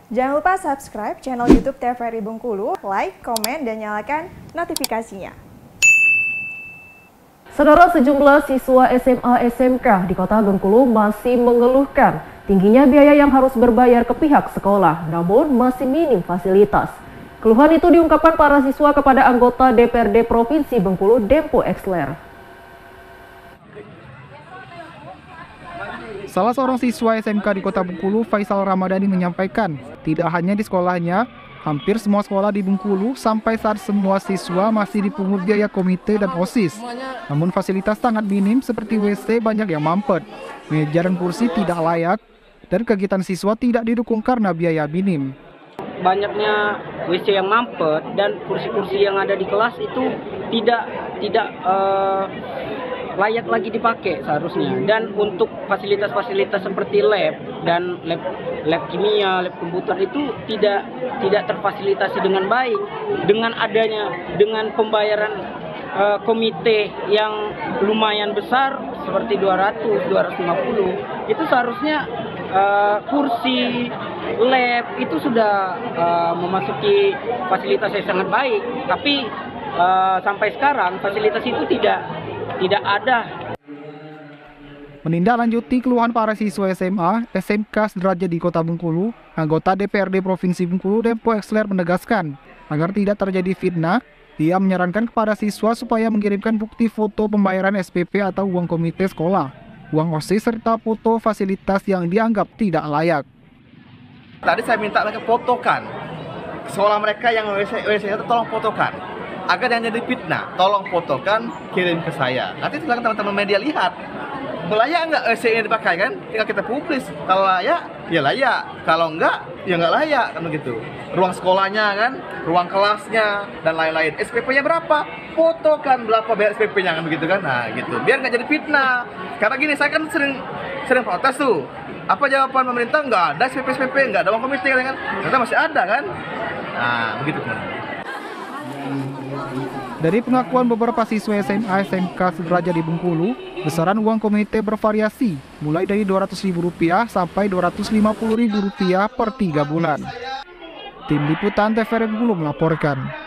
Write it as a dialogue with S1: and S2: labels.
S1: Jangan lupa subscribe channel YouTube TVRI Bengkulu, like, komen, dan nyalakan notifikasinya.
S2: Saudara, sejumlah siswa SMA SMK di Kota Bengkulu masih mengeluhkan tingginya biaya yang harus berbayar ke pihak sekolah, namun masih minim fasilitas. Keluhan itu diungkapkan para siswa kepada anggota DPRD Provinsi Bengkulu, Dempo Exler.
S3: Salah seorang siswa SMK di Kota Bengkulu, Faisal Ramadhani, menyampaikan, tidak hanya di sekolahnya, hampir semua sekolah di Bengkulu sampai saat semua siswa masih dipungut biaya komite dan OSIS. Namun fasilitas sangat minim seperti WC banyak yang mampet, meja dan kursi tidak layak, dan kegiatan siswa tidak didukung karena biaya minim.
S4: Banyaknya WC yang mampet dan kursi-kursi yang ada di kelas itu tidak layak lagi dipakai seharusnya. Dan untuk fasilitas-fasilitas seperti lab dan lab kimia, lab komputer itu tidak terfasilitasi dengan baik. Dengan pembayaran komite yang lumayan besar seperti 200-250, itu seharusnya kursi lab itu sudah memasuki fasilitas yang sangat baik, tapi sampai sekarang fasilitas itu tidak ada.
S3: Menindaklanjuti keluhan para siswa SMA, SMK sederajat di Kota Bengkulu, anggota DPRD Provinsi Bengkulu, Dempo Exler, menegaskan agar tidak terjadi fitnah. Dia menyarankan kepada siswa supaya mengirimkan bukti foto pembayaran SPP atau uang komite sekolah, uang OSIS, serta foto fasilitas yang dianggap tidak layak.
S5: Tadi saya minta mereka fotokan sekolah mereka yang WC itu, tolong fotokan. Agar yang jadi fitnah, tolong fotokan, kirim ke saya. Nanti silakan teman-teman media lihat. Layak nggak WC ini dipakai kan? Tinggal kita publis. Kalau layak, ya layak. Kalau enggak, ya nggak layak kan begitu. Ruang sekolahnya kan, ruang kelasnya, dan lain-lain. SPP-nya berapa? Fotokan berapa bayar SPP-nya kan begitu kan? Nah gitu. Biar nggak jadi fitnah. Karena gini, saya kan sering protes tuh. Apa jawaban pemerintah? Nggak ada SPP, nggak ada uang komite kan? Ternyata masih ada kan? Nah begitu teman-teman.
S3: Dari pengakuan beberapa siswa SMA SMK sederajat di Bengkulu, besaran uang komite bervariasi, mulai dari Rp200.000 sampai Rp250.000 per 3 bulan. Tim Liputan TVRI Bengkulu melaporkan.